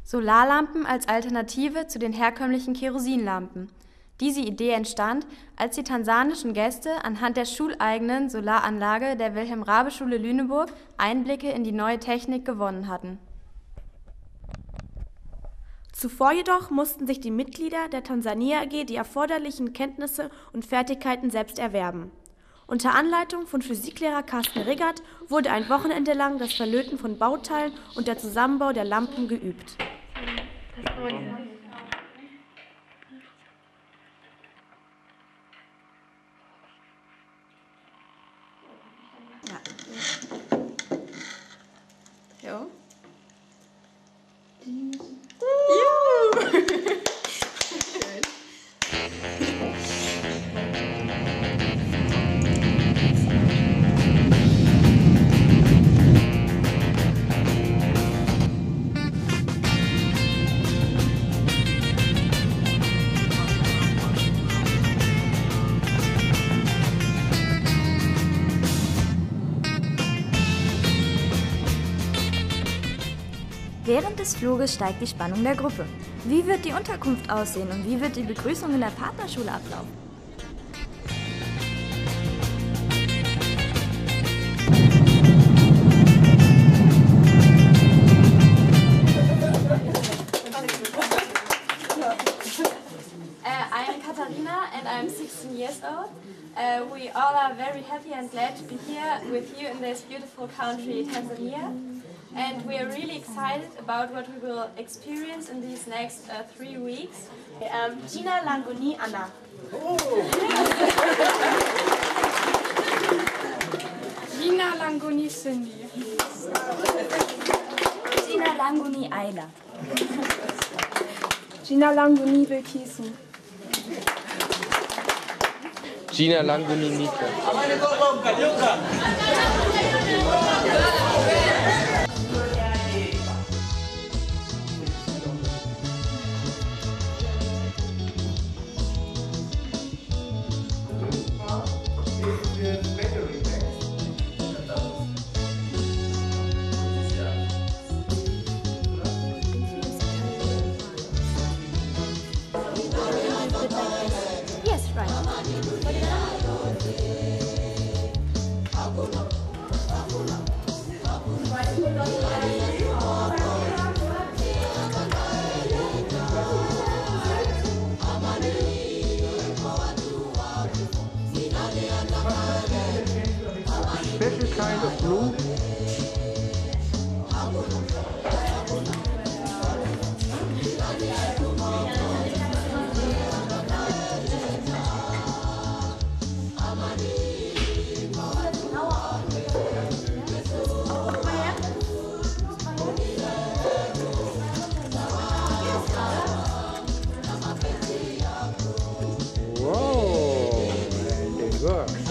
Solarlampen als Alternative zu den herkömmlichen Kerosinlampen. Diese Idee entstand, als die tansanischen Gäste anhand der schuleigenen Solaranlage der Wilhelm-Raabe-Schule Lüneburg Einblicke in die neue Technik gewonnen hatten. Zuvor jedoch mussten sich die Mitglieder der Tansania AG die erforderlichen Kenntnisse und Fertigkeiten selbst erwerben. Unter Anleitung von Physiklehrer Carsten Riggert wurde ein Wochenende lang das Verlöten von Bauteilen und der Zusammenbau der Lampen geübt. Ja. Während des Fluges steigt die Spannung der Gruppe. Wie wird die Unterkunft aussehen und wie wird die Begrüßung in der Partnerschule ablaufen? I'm Katharina and I'm 16 years old. We all are very happy and glad to be here with you in this beautiful country, Tanzania. And we are really excited about what we will experience in these next 3 weeks. Gina Langoni Anna. Gina Langoni Cindy. Gina Langoni Ayla. Gina Langoni Bilkisu. Gina Langoni Nika. Yes, right. Special kind of blue. Whoa, it works.